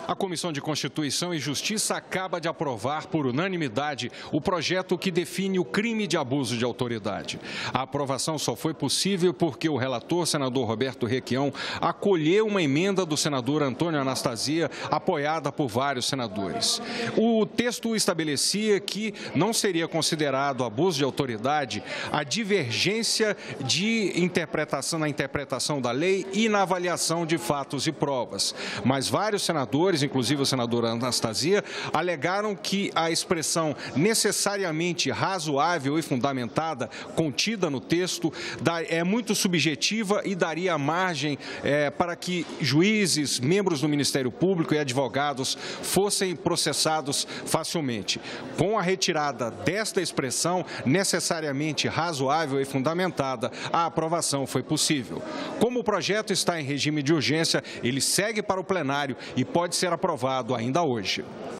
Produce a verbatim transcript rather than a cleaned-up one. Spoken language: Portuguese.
A Comissão de Constituição e Justiça acaba de aprovar por unanimidade o projeto que define o crime de abuso de autoridade. A aprovação só foi possível porque o relator, senador Roberto Requião, acolheu uma emenda do senador Antônio Anastasia, apoiada por vários senadores. O texto estabelecia que não seria considerado abuso de autoridade a divergência de interpretação na interpretação da lei e na avaliação de fatos e provas. Mas vários senadores, inclusive o senador Anastasia, alegaram que a expressão necessariamente razoável e fundamentada, contida no texto, é muito subjetiva e daria margem é, para que juízes, membros do Ministério Público e advogados fossem processados facilmente. Com a retirada desta expressão, necessariamente razoável e fundamentada, a aprovação foi possível. Como o projeto está em regime de urgência, ele segue para o plenário e pode ser aprovado ainda hoje.